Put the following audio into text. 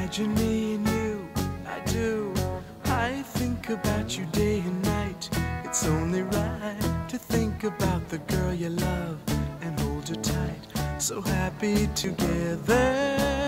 Imagine me and you, I do. I think about you day and night. It's only right to think about the girl you love and hold her tight. So happy together.